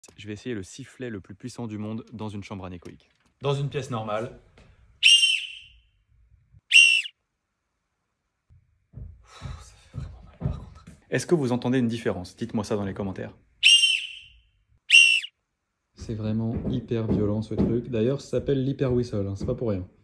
Je vais essayer le sifflet le plus puissant du monde dans une chambre anéchoïque. Dans une pièce normale. Ça fait vraiment mal par contre. Est-ce que vous entendez une différence? Dites-moi ça dans les commentaires. C'est vraiment hyper violent ce truc. D'ailleurs, ça s'appelle l'hyper whistle, hein, c'est pas pour rien.